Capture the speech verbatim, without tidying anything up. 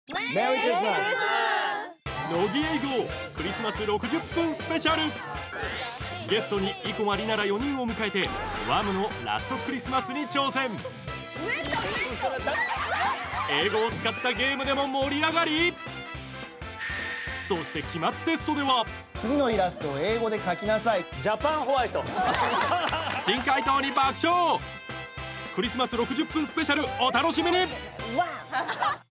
メリークリスマス。 乃木英語クリスマスろくじゅっぷんスペシャル。ゲストに生駒里奈らよにんを迎えてワムのラストクリスマスに挑戦。英語を使ったゲームでも盛り上がり、そして期末テストでは次のイラストを英語で描きなさい。 ジャパンホワイト。 珍回答に爆笑。クリスマスろくじゅっぷんスペシャルお楽しみに。